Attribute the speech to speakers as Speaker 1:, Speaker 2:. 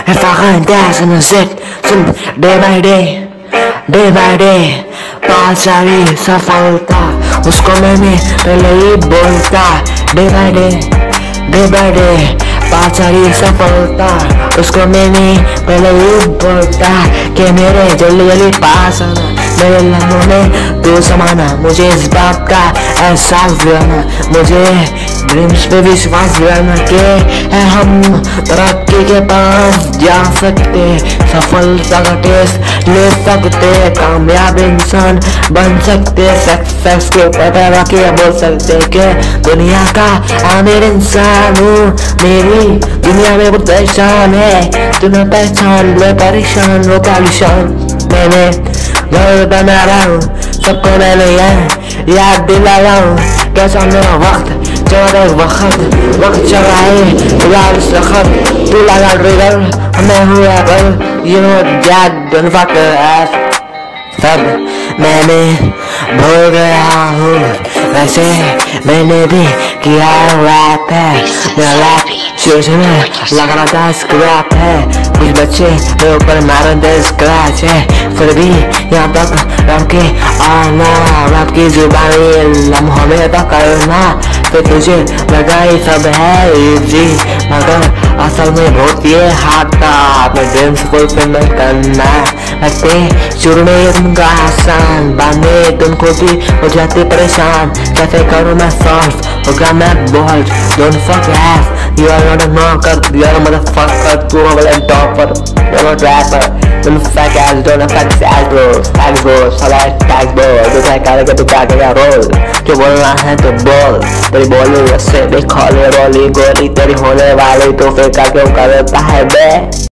Speaker 1: If I can't dance in the set, day by day बहुत सारी सफलता उसको मैंने पहले ही बोलता। डे बाय डे बहुत सारी सफलता उसको मैंने पहले ही बोलता कि मेरे जल्दी पास आना, मेरे लम्हों में तू समाना। मुझे इस बात का एहसास दिलाना, मुझे ड्रीम्स पे विश्वास दिलाना कि हम तरक्की के पास जा सकते, सफलता का टेस्ट ले सकते, कामयाब इंसान बन सकते, सक्सेस के ऊपर वाकई बोल सकते कि दुनिया का आमिर इंसान हूँ। मेरी दुनिया में बहुत परेशान है, तुम्हें पहचान ले परेशान वो परेशान। मैंने घर बना रहा हूँ, सबको मैंने याद दिला रहा हूँ कैसा मेरा वक्त चौदह वक्त चला है लाल सखत तू लगा ट्रिगर मैं हुआ पर you know that don't fuck सब मैंने भूल गया हूँ। वैसे मैंने भी किया रैप है, मेरा रैप शुरू से लग रहा था स्क्रैप है। कुछ बच्चे मेरे ऊपर मारते स्क्रैच है, फिर भी यहाँ तक रख के आना, रैप की जुबानी लम्हों में पकड़ना। तो तुझे लगा ये सब है इजी, मगर असल में बहुत ये हार्ड था अपने ड्रीम्स फुलफिल करना। लगते शुरू में ये तुमको आसान, बाद में तुमको भी हो जाते परेशान। कैसे करूँ मैं सॉल्व, होगा मैं bold, don't fuck us, you are not a knocker, you are a motherfucker, तू हो वाला topper, you are not rapper, तुम fake ass, don't fake ass bro, साला फैक ब्रो, तू क्या करेगा, तू क्या करेगा रोल, जो बोलना है तो बोल, तेरी बोली वैसे भी खोले रोली गोली तेरी होने वाली तो फिर क्या क्यों करता है बे।